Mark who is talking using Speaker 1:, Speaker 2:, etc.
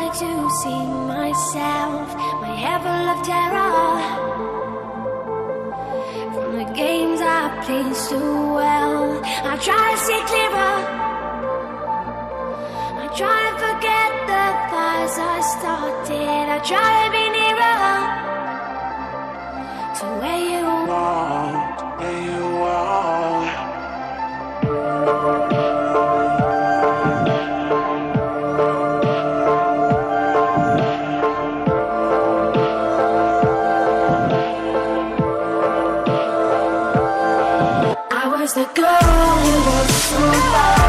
Speaker 1: try to see myself, my heaven of terror. From the games I played so well, I try to see clearer. I try to forget the fires I started. I try to be nearer to where you are, where you are. I was the girl who was so far.